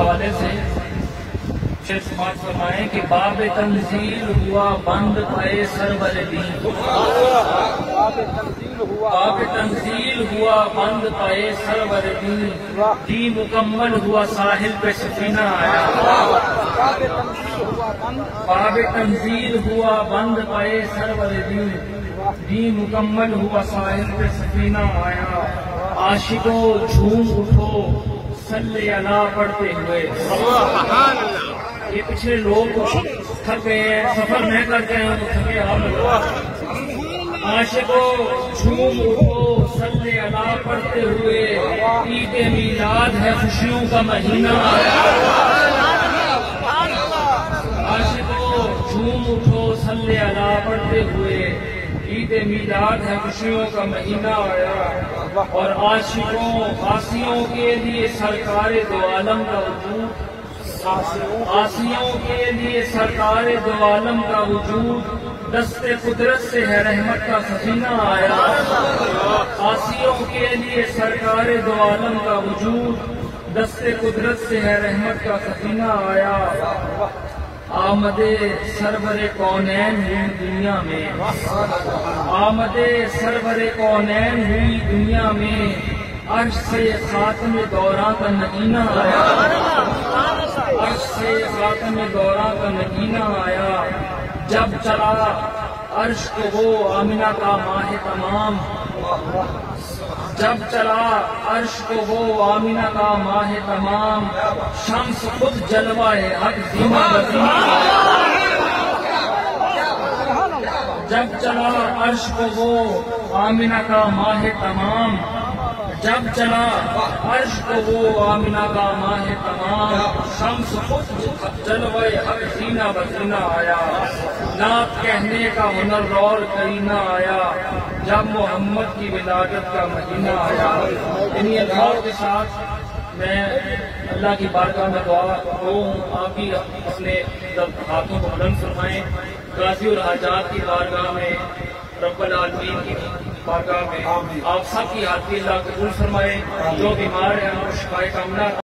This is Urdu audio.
حوالے سے شیخ سماعت فرمائیں کہ باب تنزیل ہوا بند پائے سرور دین، باب تنزیل ہوا بند پائے سرور دین، دین مکمل ہوا ساحل پہ سفینہ آیا، باب تنزیل ہوا بند پائے سرور دین، دین مکمل ہوا ساحل پہ سفینہ آیا، عاشقوں جھوم اٹھو صلی اللہ پڑھتے ہوئے۔ یہ پچھلے لوگ تھک گئے ہیں، سفر نہیں کرتے ہیں تو تھکے آپ لوگ۔ عاشقوں جھوم اٹھو صلی اللہ پڑھتے ہوئے، عید میلاد ہے خوشیوں کا مہینہ آیا، عاشقوں جھوم اٹھو صلی اللہ پڑھتے ہوئے، عید میلاد ہے خوشیوں کا مہینہ آیا، اور عاشقوں عاصیوں کے لیے سرکار دو عالم کا وجود، عاصیوں کے لیے سرکار دو عالم کا وجود، دست قدرت سے ہے رحمت کا سفینہ آیا، عاصیوں کے لیے سرکار دو عالم کا وجود، دست قدرت سے ہے رحمت کا سفینہ آیا، آمد سرور کونین ہوئی دنیا میں، آمد سرور کونین ہوئی دنیا میں، عرش سے خاتم دوراں کا نگینہ آیا، عرش سے خاتم دوراں کا نگینہ آیا، جب چلا عرش کو وہ آمنہ کا ماہ تمام، جب چلا عرش کو وہ آمنہ کا ماہ تمام، شمس خود جلوائے حق زینہ بزینہ، جب چلا عرش کو وہ آمنہ کا ماہ تمام، جب چلا عرش کو وہ آمنہ کا ماہ تمام، شمس خود جلوائے حق زینہ بزینہ آیا، نعت کہنے کا ہنر اور کرینہ آیا، جب محمد کی ولادت کا مہینہ آیا۔ انہی الفاظ کے ساتھ میں اللہ کی بارگاہ میں دعا ہوں، آپ بھی اپنے ہاتھوں کو بلند فرمائیں، غازی اور حاجات کی بارگاہ میں، رب العالمین کی بارگاہ میں آپ سب کی حاضری اللہ قبول فرمائے، جو بیمار ہیں ان کو شفائے کاملہ